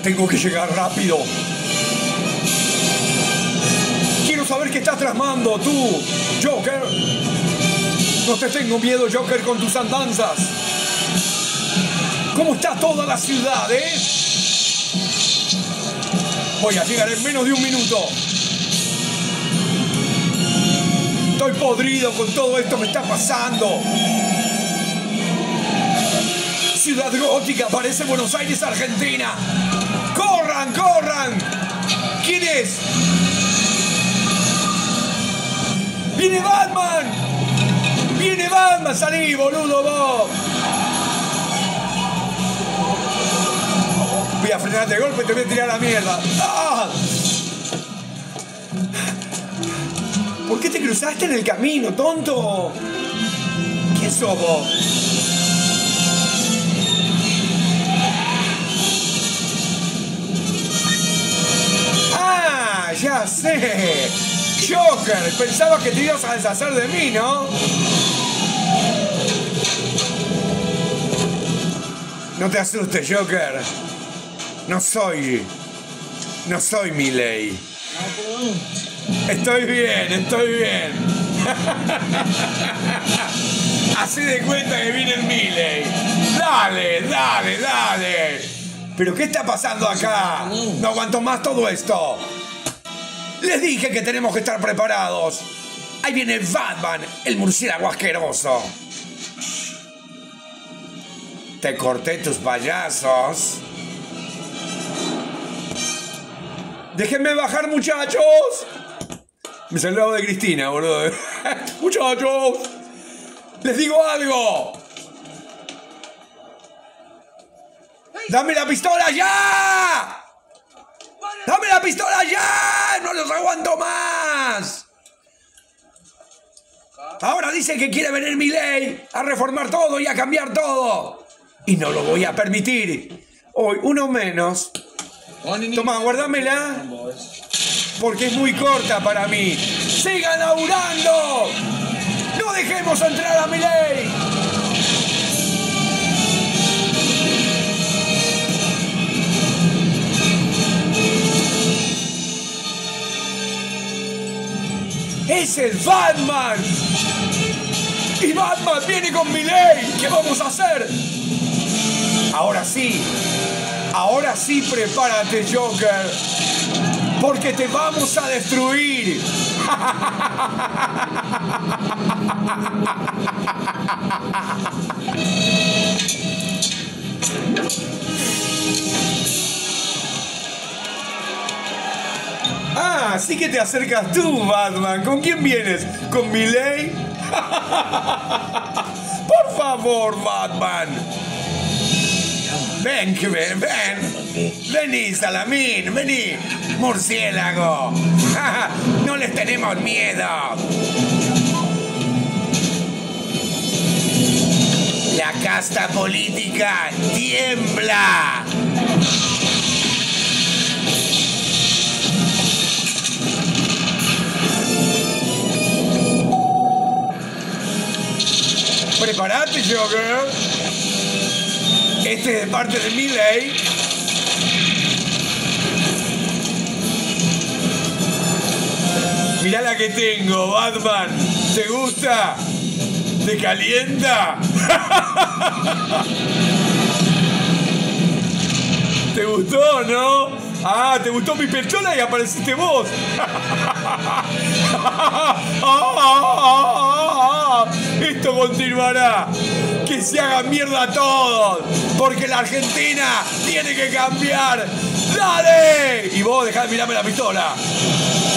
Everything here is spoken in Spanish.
Tengo que llegar rápido. Quiero saber qué estás tramando tú, Joker. No te tengo miedo, Joker, con tus andanzas. ¿Cómo está toda la ciudad, Voy a llegar en menos de un minuto. Estoy podrido con todo esto que está pasando. Ciudad gótica, parece Buenos Aires, Argentina. ¡Corran, corran! ¿Quién es? ¡Viene Batman! ¡Viene Batman! ¡Salí, boludo, vos! Voy a frenar de golpe y te voy a tirar a la mierda. ¡Ah! ¿Por qué te cruzaste en el camino, tonto? ¿Quién sos vos? ¡Ah! ¡Ya sé! ¡Joker! Pensaba que te ibas a deshacer de mí, ¿no? No te asustes, Joker. No soy Milei. Estoy bien. Así de cuenta que viene el Milei. Dale. ¿Pero qué está pasando acá? No aguanto más todo esto. Les dije que tenemos que estar preparados. Ahí viene Batman, el murciélago asqueroso. Te corté tus payasos. Déjenme bajar, muchachos. Me salió el lado de Cristina, boludo. Muchachos, les digo algo. ¡Dame la pistola ya! ¡Dame la pistola ya! ¡No los aguanto más! Ahora dice que quiere venir Milei a reformar todo y a cambiar todo. Y no lo voy a permitir. Hoy, uno menos. Toma, guárdamela. Porque es muy corta para mí. ¡Sigan laburando! ¡No dejemos entrar a Milei! ¡Es el Batman! ¡Y Batman viene con Milei! ¿Qué vamos a hacer? Ahora sí, prepárate, Joker. Porque te vamos a destruir. Ah, sí que te acercas tú, Batman. ¿Con quién vienes? ¿Con Milei? Por favor, Batman. Ven. Vení, Salamín, vení. Murciélago. No les tenemos miedo. La casta política tiembla. Prepárate, Joker. Este es de parte de Milei. Mirá la que tengo, Batman. ¿Te gusta? ¿Te calienta? ¿Te gustó, no? Ah, ¿te gustó mi pistola y apareciste vos? Esto continuará. Que se hagan mierda todos. Porque la Argentina tiene que cambiar. ¡Dale! Y vos dejá de mirarme la pistola.